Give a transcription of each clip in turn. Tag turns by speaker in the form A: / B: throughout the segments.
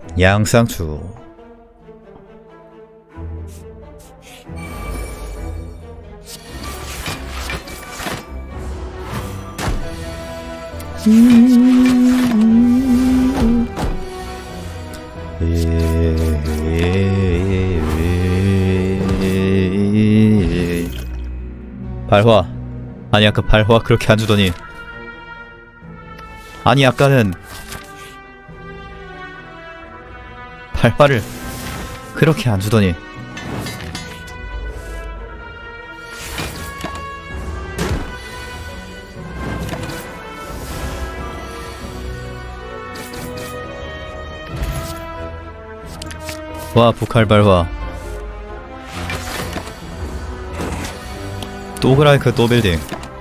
A: 양상추. 발화. 아니 아까 발화 그렇게 안 주더니. 아니 아까는 발화를 그렇게 안 주더니. 와, 북할 발화. 또 그라이크 또 빌딩.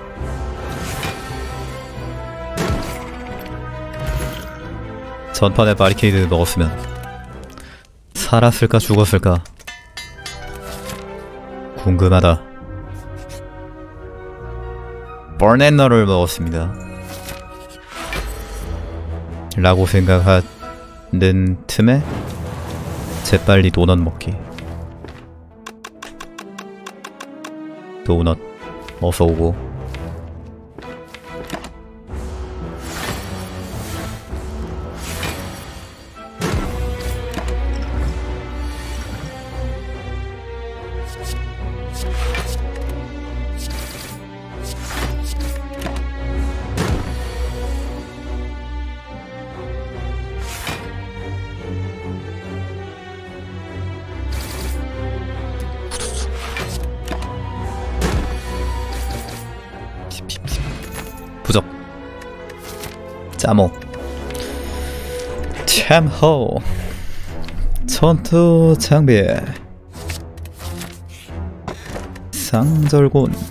A: 전판에 바리케이드 먹었으면 살았을까 죽었을까 궁금하다. 버넷너를 먹었습니다 라고 생각하는 틈에 재빨리 도넛 먹기. 도넛 어서오고. 부적 짜모 참호 전투 장비 상절곤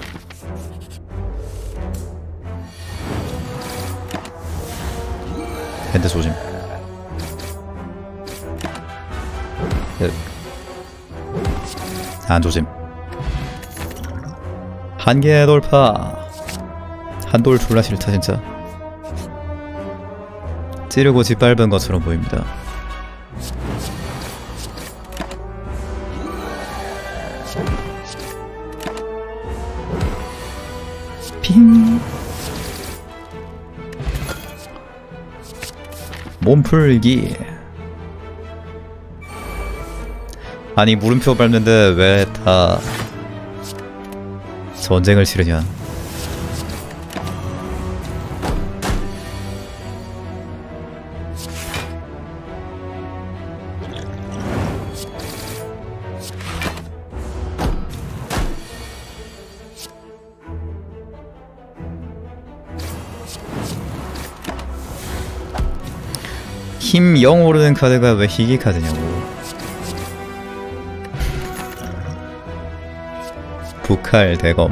A: 핸드 조짐 안 조짐 한계 돌파. 한돌 졸라 싫다 진짜. 찌르고 짓밟은 것처럼 보입니다. 핑. 몸풀기. 아니 물음표 밟는데 왜 다 전쟁을 치르냐. 힘 0 오르는 카드가 왜 희귀 카드냐고. 북할 대검.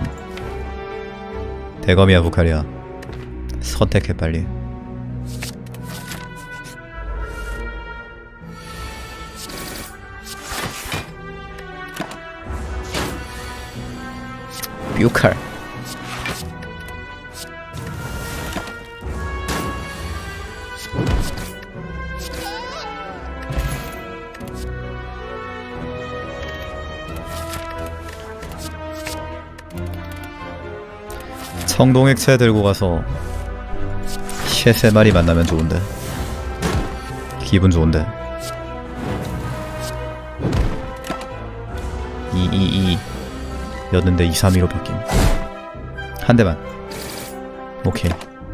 A: 대검이야 북할이야. 선택해 빨리. 뷰칼. 청동액체 들고 가서 새 3마리 만나면 좋은데. 기분 좋은데. 222 였는데 232로 바뀜. 한 대만. 오케이.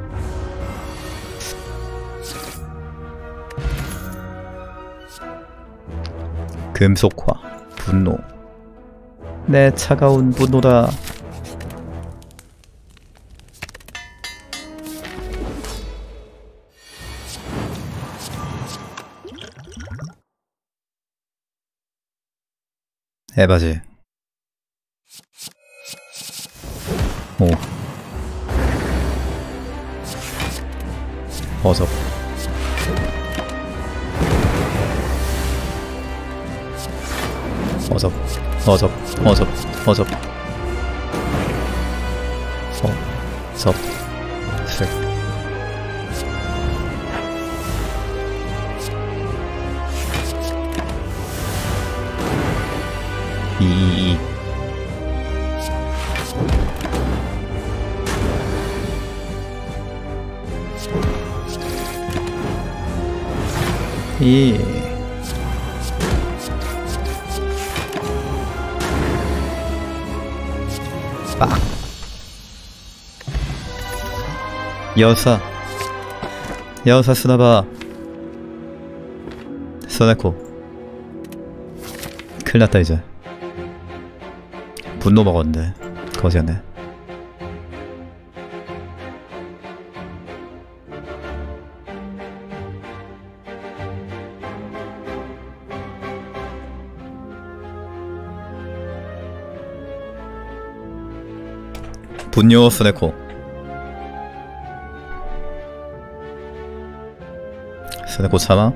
A: 금속화. 분노. 내 차가운 분노다. 에바지. 오. 어섭. 어섭. 어섭. 어섭. 어섭. 어섭. 슬. 이 빡. 여사 쓰나봐. 써내코. 큰일났다 이제. 분노 먹었는데 거지였네. 분뇨 스네코. 스네코 참아?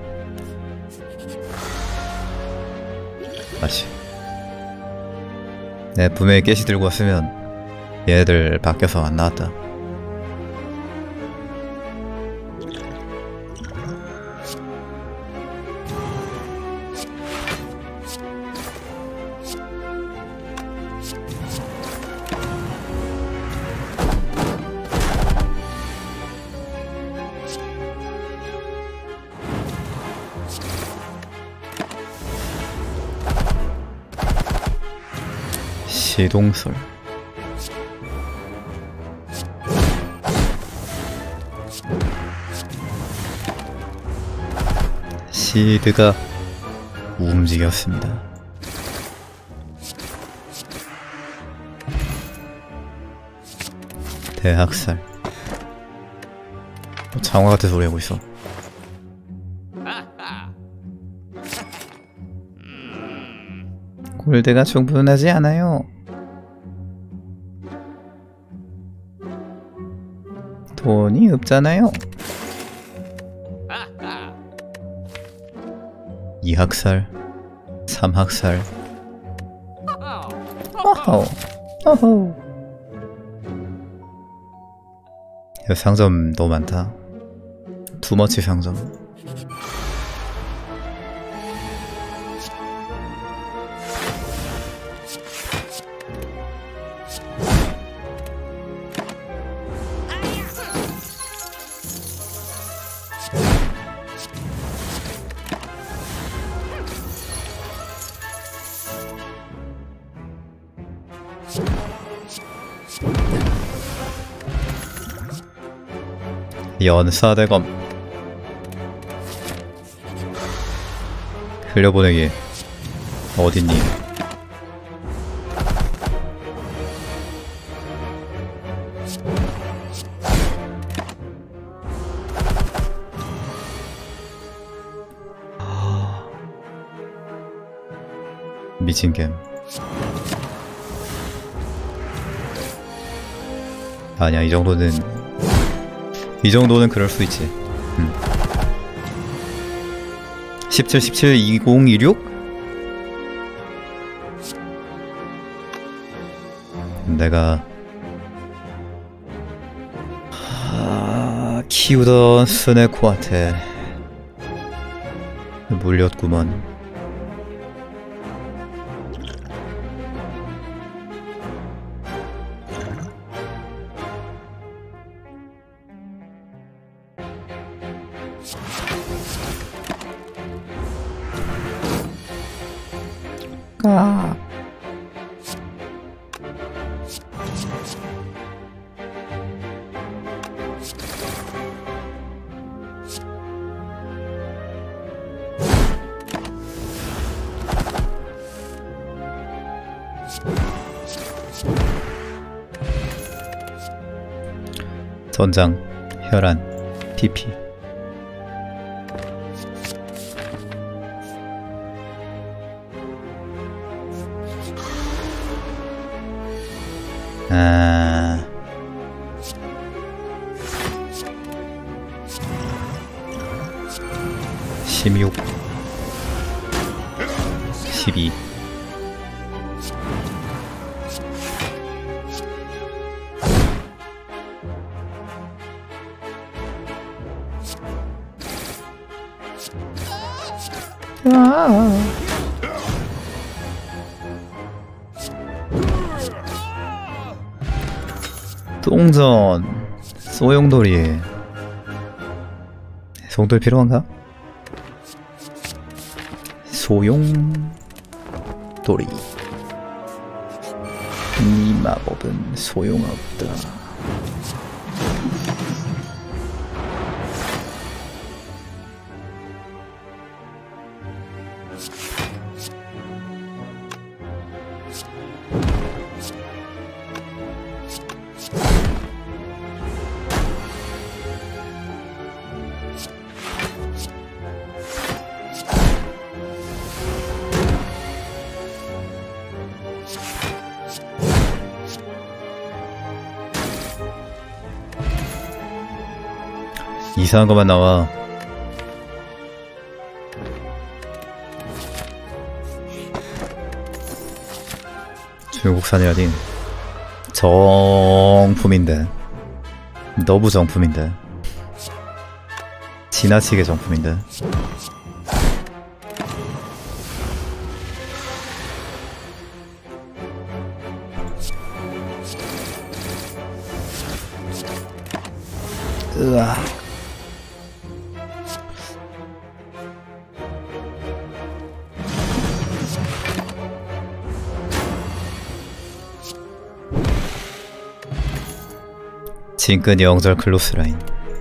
A: 아씨. 내 분명히 깨시 들고 왔으면 얘네들 바뀌어서 안 나왔다. 시동설. 시드가 움직였습니다. 대학살. 장화 같은 소리 하고 있어. 골드가 충분하지 않아요. 돈이 없잖아요. 2학살 3학살. 어허. 상점 너무 많다. 투머치 상점. 연사대검. 흘려보내기. 어딨니? 미친 게임. 아니야, 이 정도는 그럴 수 있지. 17, 17, 2026? 내가 키우던 스네코한테 물렸구먼. 전장, 혈안, TP. 아... 16 12 똥전 소용돌이. 송돌 필요한가? 소용돌이. 이 마법은 소용없다. 이상한 것만 나와. 중국산이라니 정품인데, 너무 정품인데, 지나치게 정품인데. 으아. 징끈 영절 클로스라인.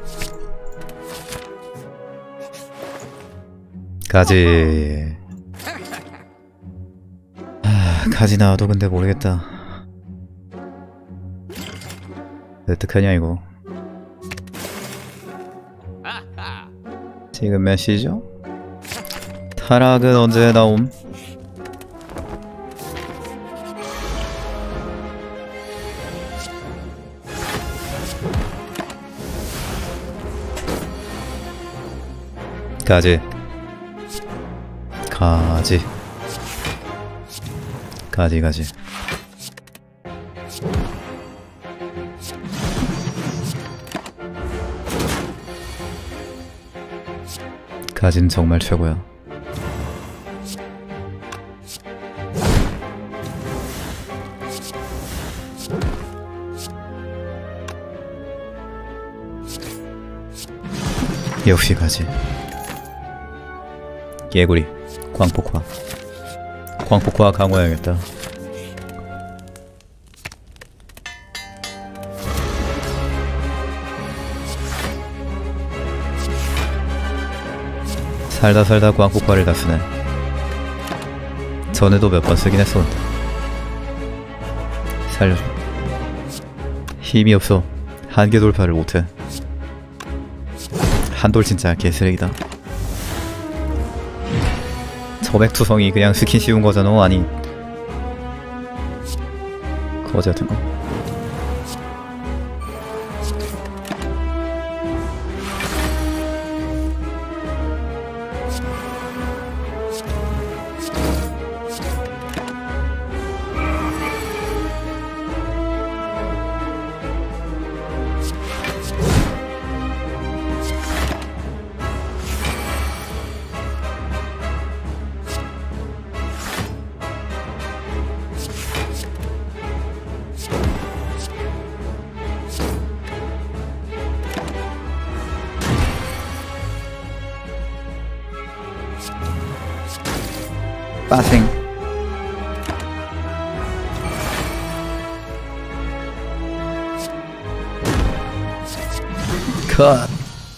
A: 가지. 가지 나와도 근데 모르겠다. 어떡하냐 이거. 지금 몇 시죠? 타락은 언제 나옴? 가지. 가지. 가지 가지. 가진 정말 최고야. 역시 가지. 개구리, 광폭화. 광폭화 강화해야겠다. 살다 광폭화를 다 쓰네. 전에도 몇 번 쓰긴 했었는데. 살려줘. 힘이 없어. 한계 돌파를 못해. 한돌 진짜 개쓰레기다. 저백투성이 그냥 스킨 씌운 거잖아. 아니 거지 같은 거. 빠생. 컷.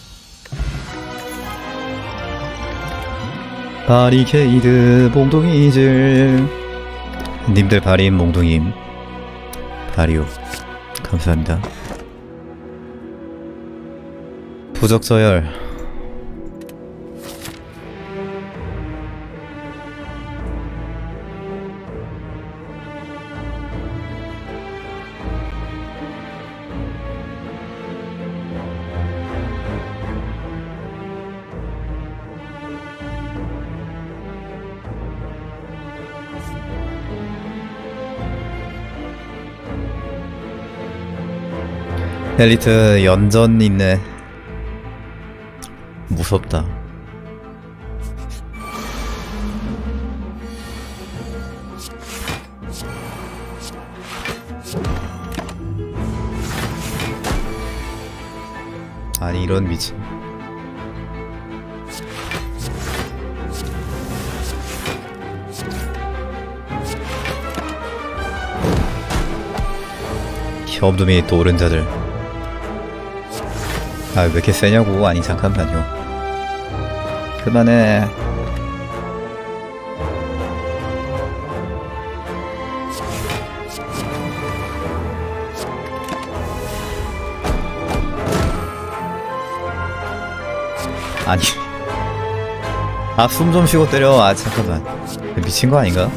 A: 바리케이드 몽둥이질. 님들 바림 몽둥임 바리오 감사합니다. 부적저열. 엘리트 연전 있네. 무섭다. 아니 이런 미친. 혐둠이 또른 자들. 아, 왜 이렇게 세냐고. 아니 잠깐만요. 그만해. 아니 아, 숨 좀 쉬고 때려. 아 잠깐만, 미친 거 아닌가?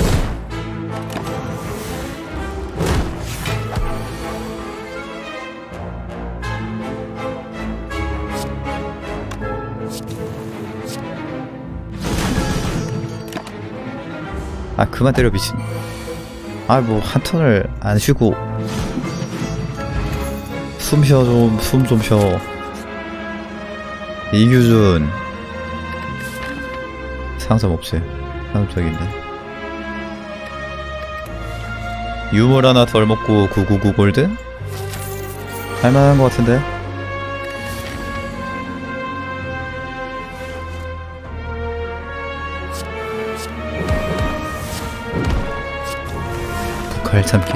A: 아 그만 때려 미친. 아 뭐 한 턴을 안 쉬고 숨 쉬어 좀. 숨 좀 쉬어. 이규준 상점 없지. 상점적인데 유물 하나 덜 먹고 999 골드? 할만한 것 같은데? 북할 참기.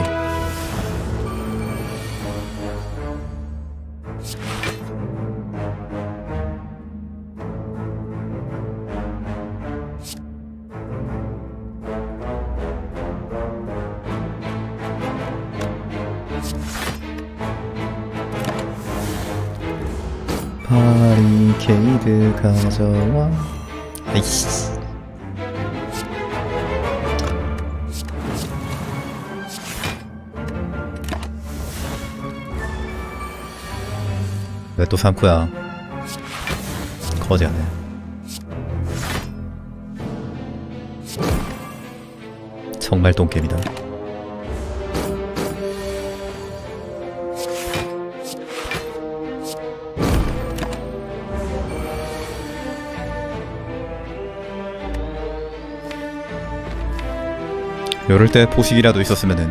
A: 바리케이드 가져와. 아이씨. 왜 또 삼쿠야? 거지하네. 정말 똥겜이다. 요럴 때 포식이라도 있었으면은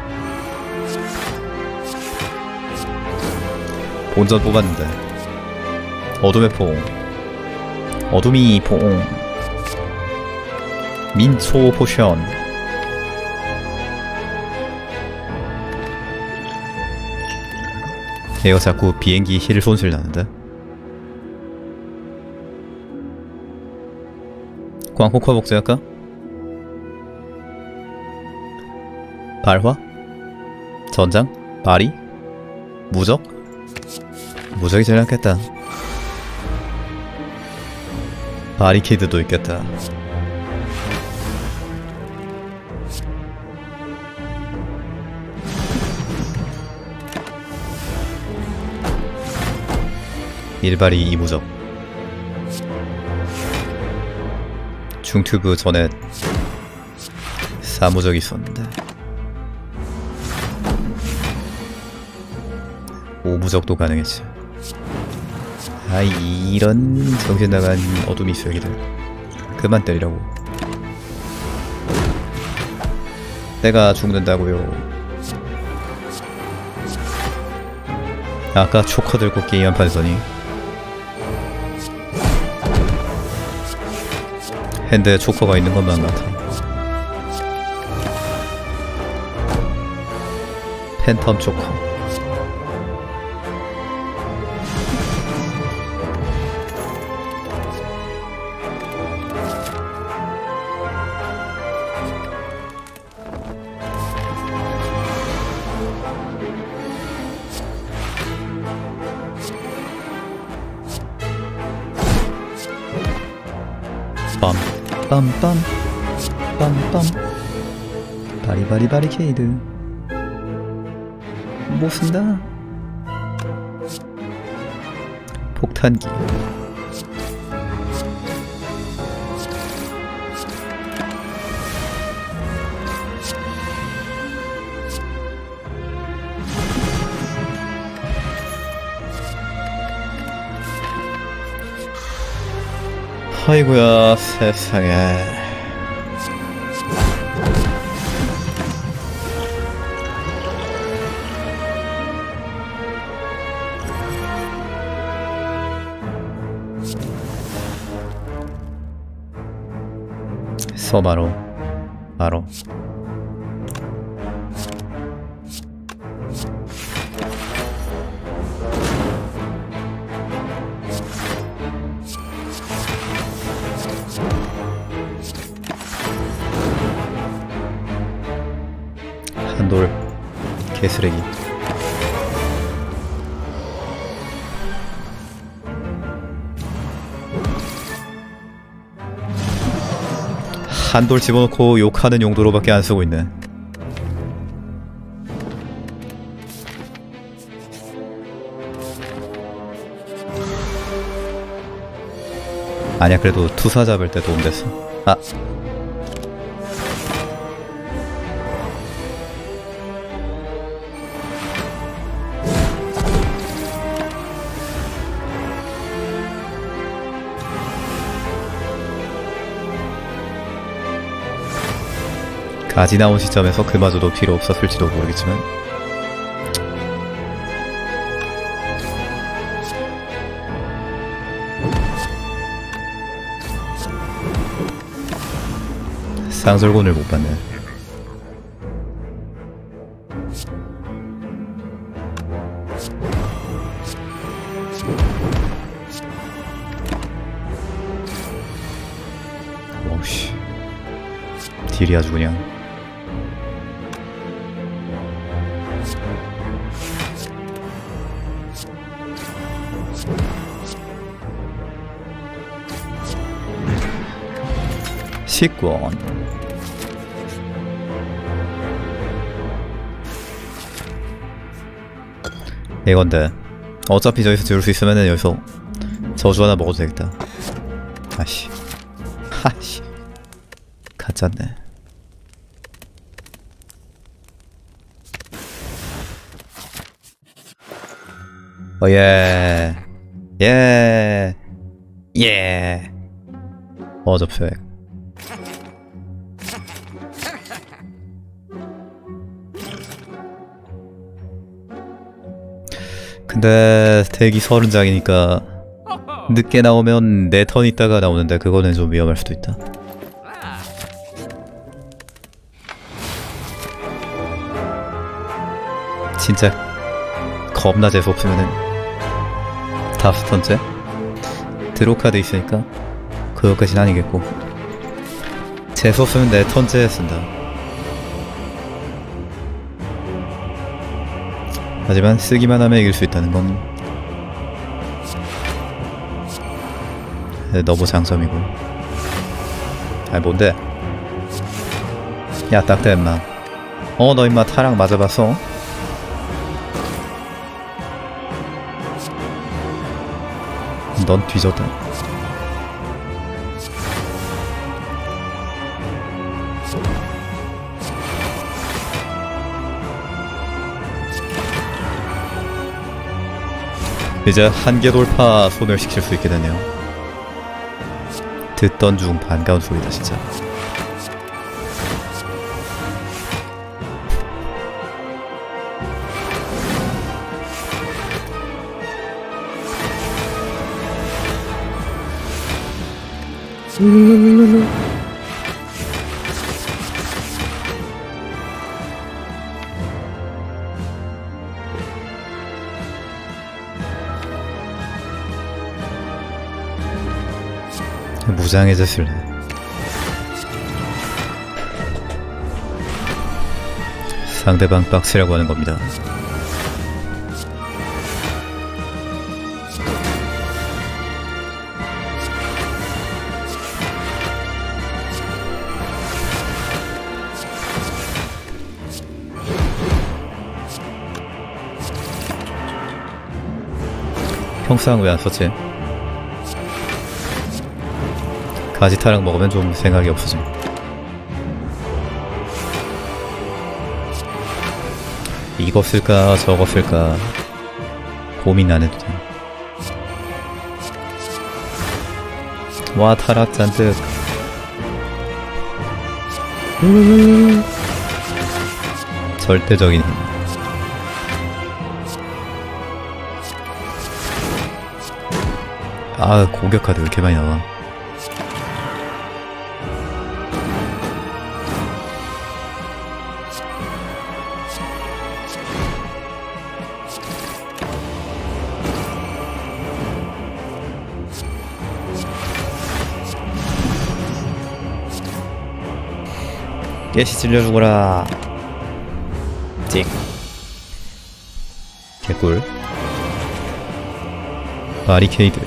A: 본전 뽑았는데. 어둠의 포옹, 어둠이 포옹, 민초 포션. 얘가 자꾸 비행기 힐 손실 나는데. 광폭화 복제할까? 발화? 전장? 발이? 무적? 무적이 제일 낫겠다. 바리케이드도 있겠다. 일발이 이무적. 중튜브 전에 사무적이 있었는데 오무적도 가능했지. 아, 이런 정신 나간 어둠이 쓰레기들. 그만 때리라고. 내가 죽는다고요. 아까 초커 들고 게임 한판 써니 핸드에 초커가 있는 것만 같아. 팬텀 초커. 빰빰빰 빰빰 바리바리 바리케이드 못 쓴다. 폭탄기. 아이고야 세상에. 서바로 바로 한돌 개쓰레기. 한돌 집어넣고 욕하는 용도로밖에 안 쓰고 있네. 아니야, 그래도 투사 잡을 때 도움됐어. 아, 가지 나온 시점에서 그마저도 필요 없었을지도 모르겠지만 쌍절곤을 못 봤네. 오우씨, 딜이 아주 그냥. 식권. 이건데 어차피 저기서 지울 수 있으면은 여기서 저주 하나 먹어도 되겠다. 아씨, 하씨, 가짜네. 예, 예, 예. 접수액. 근데 대기 30장이니까 늦게 나오면 4턴 있다가 나오는데 그거는 좀 위험할 수도 있다. 진짜 겁나 재수 없으면은 5턴째? 드로카드 있으니까 그것까진 아니겠고, 재수 없으면 4턴째 쓴다. 하지만 쓰기만 하면 이길 수 있다는 건 너무 장점이고. 아이 뭔데? 야 딱대 임마. 너 임마 타락 맞아봤어? 넌 뒤졌다. 이제 한계 돌파 소멸시킬 수 있게 되네요. 듣던 중 반가운 소리다 진짜. 무장해졌을래. 상대방 빡치라고 하는 겁니다. 평상 왜 안 썼지? 가지타락 먹으면 좀 생각이 없어짐. 이거 쓸까 저거 쓸까 고민 안 해도 돼. 와 타락 잔뜩. 절대적인 힘. 아 공격 카드 왜 이렇게 많이 나와. 깨시 찔려 죽어라. 찍. 개꿀. 바리케이드.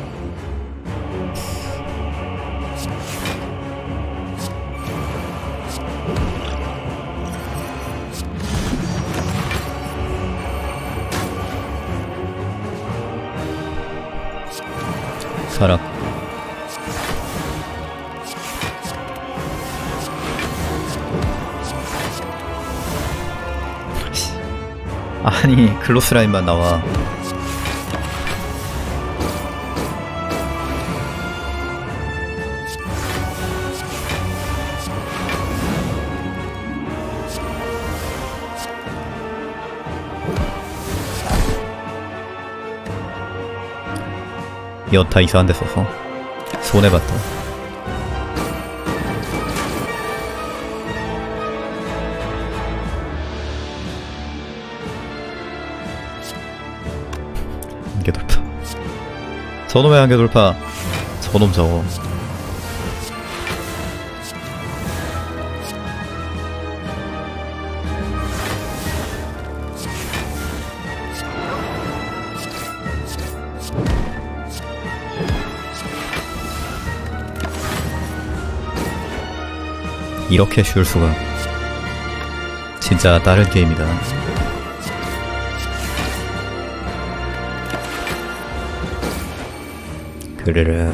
A: 사락. 아니 클로스 라인만 나와. 여타 이상한 데 써서 손해봤다. 한개 돌파. 저놈의 한개 돌파. 저놈 저거. 이렇게 쉬울 수가. 진짜 다른 게임이다. 그래라.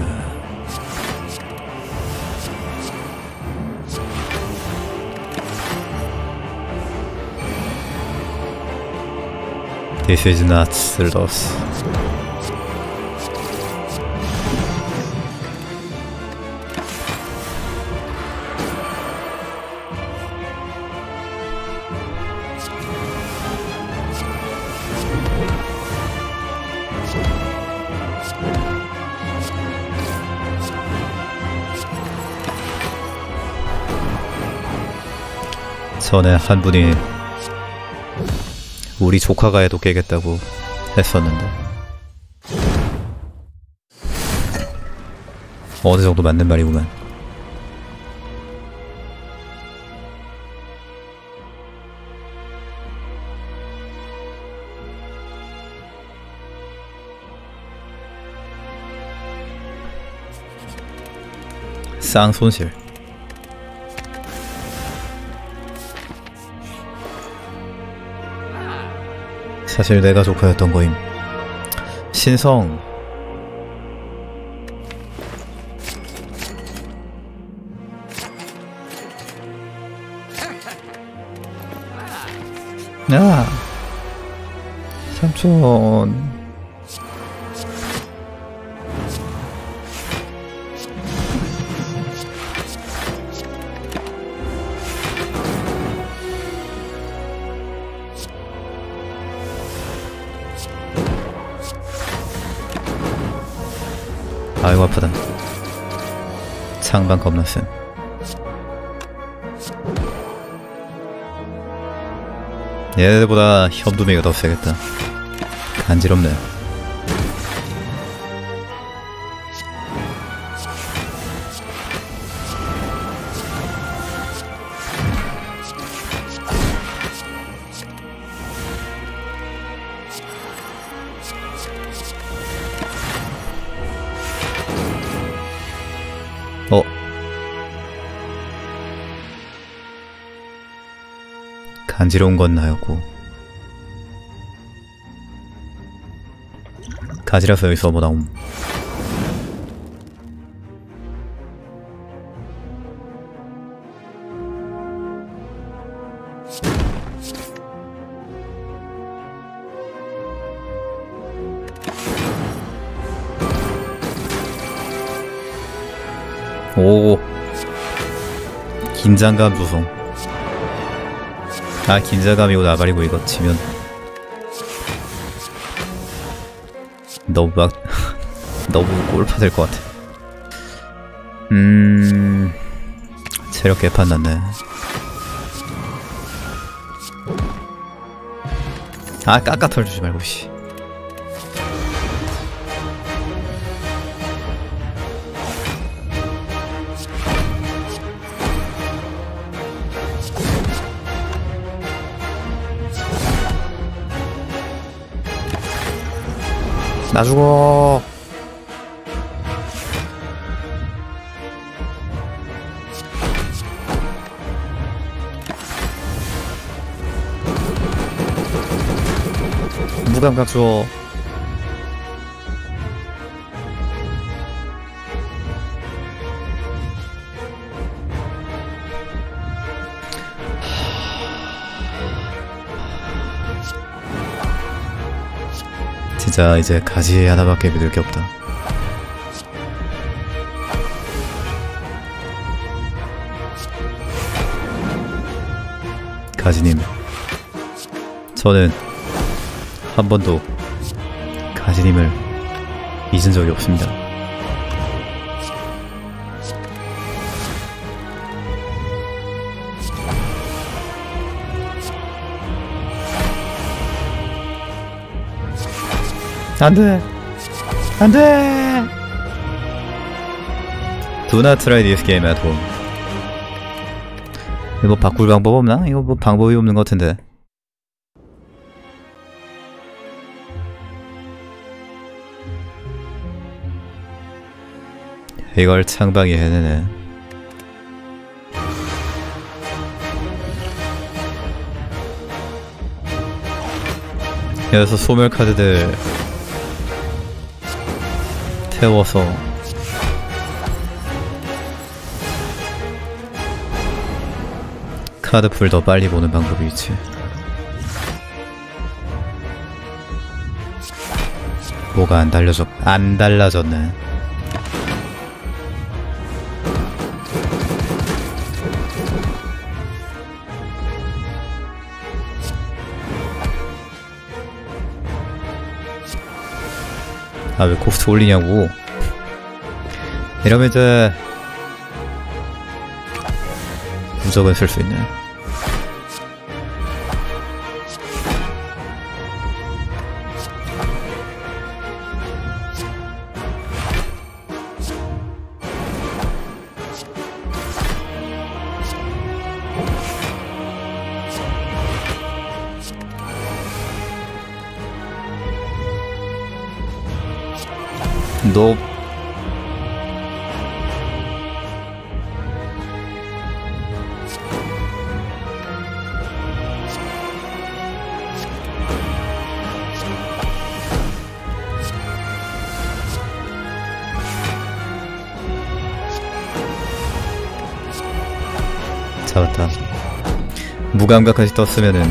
A: This is not Sldos. 전에 한 분이 우리 조카가 해도 깨겠다고 했었는데 어느 정도 맞는 말이구만. 쌍손실. 사실 내가 조카였던 거임. 신성. 야 삼촌. 아이고 아프다. 창반 겁나 쌤. 얘네들보다 현두미가 더 세겠다. 간지럽네. 간지러운 건 나였고 가지라서 여기서 뭐 나옴. 오 긴장감 조성. 아 긴장감이고 나발이고 이거 치면 너무 막 너무 꼴파 될 것 같아. 체력 개판 났네. 아 깎아 털주지 말고 씨. 나 죽어. 무감각 줘. 진짜 이제 가지 하나밖에 믿을 게 없다. 가지님, 저는 한 번도 가지님을 잊은 적이 없습니다. 안돼! 안돼! Do not try this game at home. 이거 바꿀 방법 없나? 이거 뭐 방법이 없는 것 같은데. 이걸 창방이 해내네. 여기서 소멸 카드들 태워서 카드풀 더 빨리 보는 방법이 있지. 뭐가 안 달라졌네. 아, 왜 코스트 올리냐고. 이러면 이제 무적은 쓸 수 있네. 너 잡았다. 무감각까지 떴으면은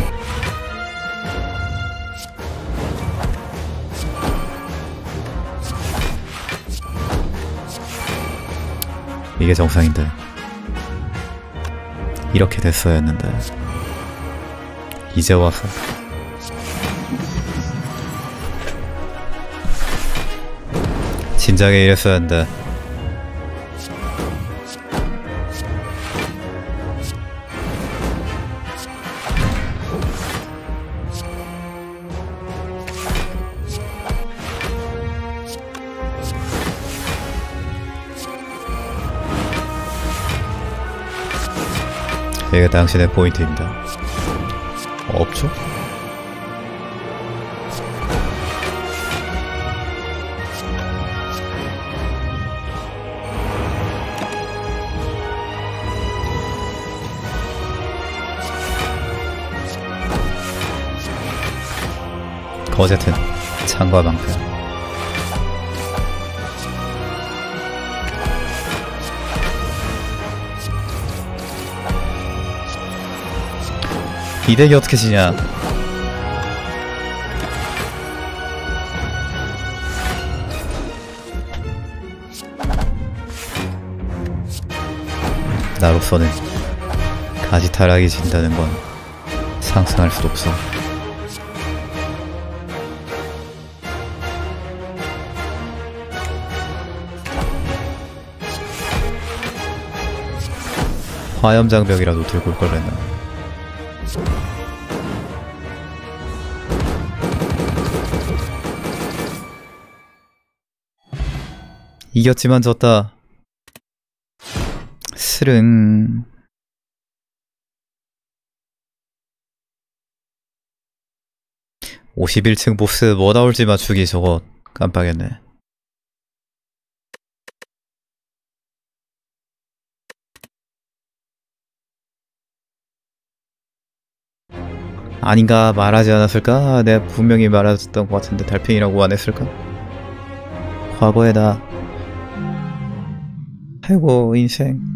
A: 이게 정상인데. 이렇게 됐어야 했는데. 이제 와서 진작에 이랬어야 했는데. 이게 당신의 포인트입니다. 없죠? 어쨌든 창과 방패. 이 덱이 어떻게 지냐? 나로서는 가지 타락이 진다는 건 상상할 수도 없어. 화염장벽이라도 들고 올 걸 그랬나? 이겼지만 졌다. 스릉. (51층) 보스 뭐 나올지 맞추기 저거 깜빡했네. 아닌가 말하지 않았을까? 내가 분명히 말했던 것 같은데 달팽이라고 안 했을까? 과거의 나. 아이고 인생.